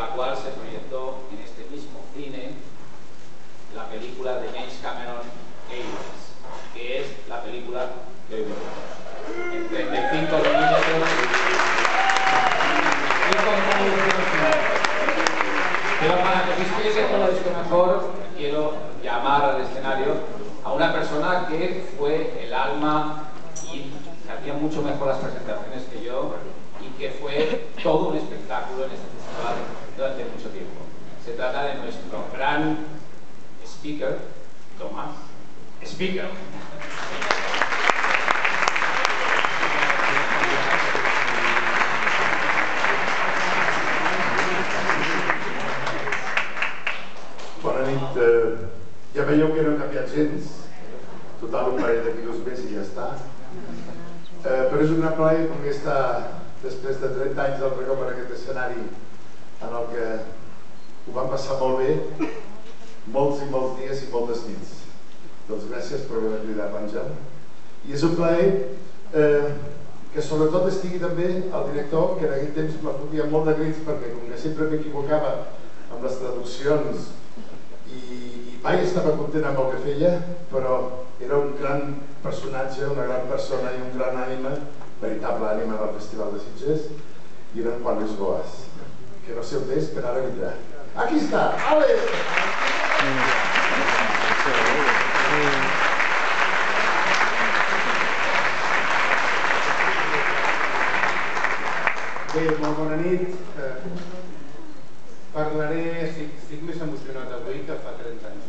la cual se proyectó en este mismo cine la película de James Cameron, Aliens, que es la película que hoy veremos. En 35 milímetros y con producción final. Pero para que os explique todo esto mejor, quiero llamar al escenario a una persona que fue el alma y que hacía mucho mejor las presentaciones que yo y que fue todo un espectáculo en este festival durante mucho tiempo. Se trata de nuestro gran speaker, Tomás Speaker. Bona nit. Ja veieu que no ha canviat gens. Total, un parell de quilos més i ja està. Però és un gran plaer poder estar després de 30 anys d'altre cop en aquest escenari en el que ho vam passar molt bé, molts i molts dies i moltes nits. Doncs gràcies per haver cridat l'Àngel. I és un plaer que sobretot estigui també el director, que en aquell temps me fotia molt de crits perquè com que sempre m'equivocava amb les traduccions i mai estava content amb el que feia, però era un gran personatge, una gran persona i un gran ànima, veritable ànima del Festival de Sitges, i era en Juan Luis Boas, que no sé on és, però ara vindrà. Aquí està! Ale! Bé, molt bona nit. Parlaré, estic més emocionat avui que fa 30 anys.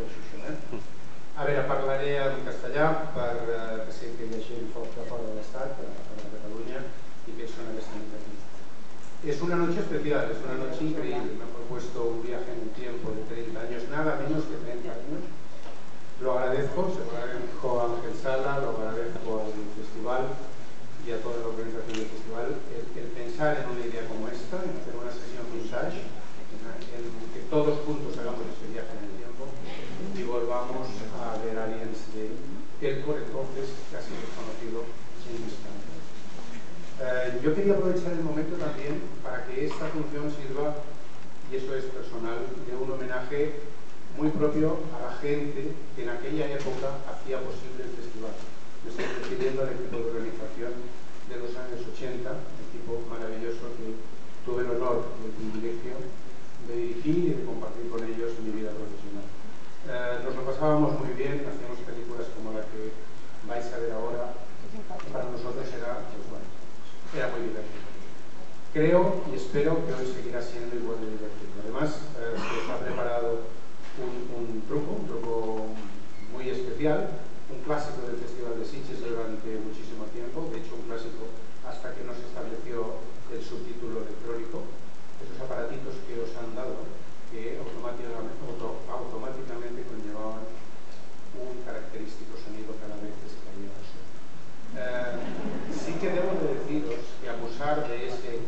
A veure, parlaré en castellà perquè sé que hi ha gent fora de l'Estat, fora de Cataluña, y que son el escenario aquí. Es una noche especial, es una noche increíble. Me han propuesto un viaje en el tiempo de 30 años, nada menos que 30 años. Lo agradezco, se lo agradezco a Ángel Sala, lo agradezco al festival y a toda la organización del festival. El pensar en una idea como esta, en hacer una sesión vintage, en que todos juntos hagamos ese viaje en el tiempo y volvamos a ver aliens de el por entonces casi desconocido James Cameron. Yo quería aprovechar el momento también para que esta función sirva, y eso es personal, de un homenaje muy propio a la gente que en aquella época hacía posible el festival. Me estoy refiriendo al equipo de organización de los años 80, un equipo maravilloso que tuve el honor y el privilegio de dirigir y de compartir con ellos mi vida profesional. Nos lo pasábamos muy bien, hacíamos películas como la que vais a ver ahora, y para nosotros era, pues bueno, era muy divertido. Creo y espero que hoy seguirá siendo igual de divertido. Además, se os ha preparado un truco muy especial, un clásico del Festival de Sitges durante muchísimo tiempo, de hecho un clásico hasta que no se estableció el subtítulo electrónico, esos aparatitos que os han dado, que automáticamente conllevaban un característico sonido cada vez que se caía el sol. Sí que debo de deciros que abusar de ese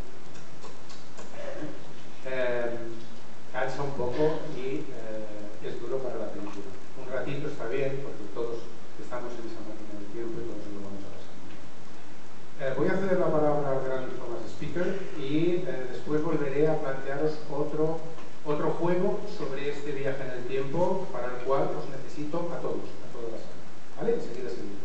cansa un poco y es duro para la película. Un ratito está bien porque todos estamos en esa máquina del tiempo y todos lo vamos a pasar. Voy a ceder la palabra al gran Tomás Speaker y después volveré a plantearos otro juego sobre este viaje en el tiempo para el cual os necesito a todos, a toda la sala. ¿Vale? Enseguida seguimos.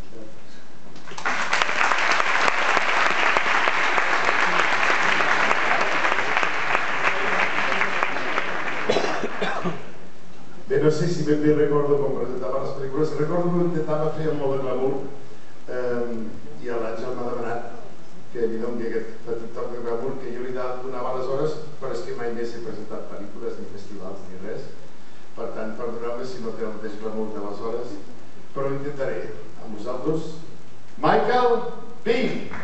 Bé, no sé si ben bé recordo com presentava les pel·lícules. Recordo que ho intentava fer amb molt de glamour i l'Àngel m'ha demanat que li doni aquest petit toc de glamour que jo li donava aleshores, però és que mai més he presentat pel·lícules, ni festivals, ni res. Per tant, perdoneu-me si no té el mateix glamour d'aleshores, però ho intentaré. Amb vosaltres, Michael Biehn!